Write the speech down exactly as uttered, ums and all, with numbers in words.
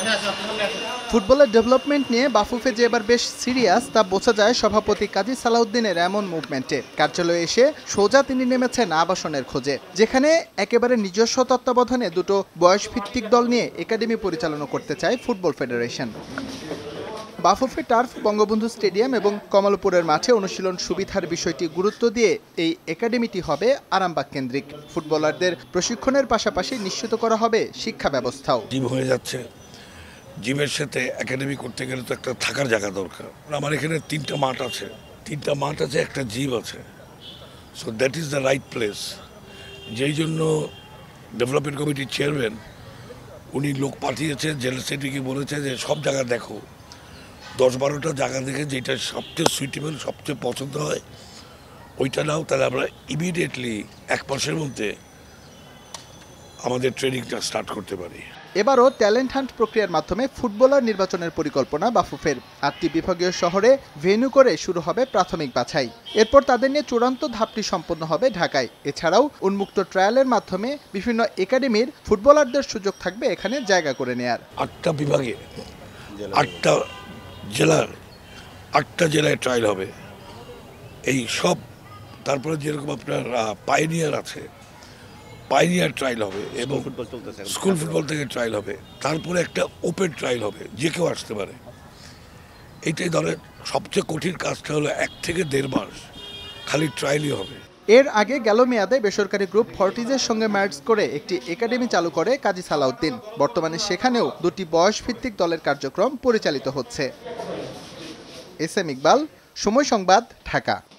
ফুটবলের ডেভেলপমেন্ট নিয়ে বাফুফে যে এবার বেশ সিরিয়াস তা বোঝা যায় সভাপতি কাজী সালাউদ্দিনের এমন মুভমেন্টে। কার্যালয়ে এসে সোজা তিনি নেমেছেন আবাসনের খোঁজে, যেখানে একেবারে নিজস্ব তত্ত্বাবধানে দুটো বয়সভিত্তিক দল নিয়ে একাডেমি পরিচালনা করতে চায় football federation. BAFUFE turf, Bangabandhu stadium এবং কমলপুরের মাঠে অনুশীলন সুবিধার বিষয়টি গুরুত্ব দিয়ে এই একাডেমিটি হবে আরামবাগ কেন্দ্রিক। ফুটবলারদের প্রশিক্ষণের পাশাপাশি নিশ্চিত করা হবে শিক্ষা ব্যবস্থাও। জিম হয়ে যাচ্ছে, জিমের সাথে একাডেমি করতে গেলে তো একটা থাকার জায়গা দরকার। আমার এখানে তিনটা মাঠ আছে, তিনটা মাঠ আছে, একটা জিম আছে। So that is the right place. যেই জন্য ডেভেলপমেন্ট কমিটির চেয়ারম্যান উনি লোক পাঠিয়েছে, জেলা সিটিকে বলেছে যে সব জায়গা দেখো, দশ বারোটা জায়গা দেখে যেটা সবচেয়ে সুইটেবল, সবচেয়ে পছন্দ হয় ওইটা নাও, তাহলে আমরা ইমিডিয়েটলি এক মাসের মধ্যে আমাদের ট্রেনিংটা স্টার্ট করতে পারি। এবারও ট্যালেন্ট হান্ট প্রক্রিয়ার মাধ্যমে ফুটবলার নির্বাচনের পরিকল্পনা বাফুফের। আটটি বিভাগীয় শহরে ভেন্যু করে শুরু হবে প্রাথমিক বাছাই। এরপর তাদের নিয়ে চূড়ান্ত ধাপটি সম্পন্ন হবে ঢাকায়। এছাড়াও উন্মুক্ত ট্রায়ালের মাধ্যমে বিভিন্ন একাডেমির ফুটবলারদের সুযোগ থাকবে এখানে জায়গা করে নেয়ার। আটটা বিভাগে, আটটা জেলার, আটটা জেলায় ট্রায়াল হবে এই সব। তারপরে যেরকম আপনার পাইনিয়ার আছে, পাইনিয়ার ট্রায়াল হবে এবং স্কুল ফুটবল থেকে ট্রায়াল হবে। তারপরে একটা ওপেন ট্রায়াল হবে, যে কেউ আসতে পারে। এইটাই ধরেন সবচেয়ে কঠিন কাজটা হলো এক থেকে দেড় মাস খালি ট্রায়ালই হবে। এর আগে গেল মেয়াদে বেসরকারি গ্রুপ ফর্টিজের সঙ্গে মার্জ করে একটি একাডেমি চালু করে কাজী সালাউদ্দিন। বর্তমানে সেখানেও দুটি বয়সভিত্তিক দলের কার্যক্রম পরিচালিত হচ্ছে। এস এম ইকবাল, সময় সংবাদ, ঢাকা।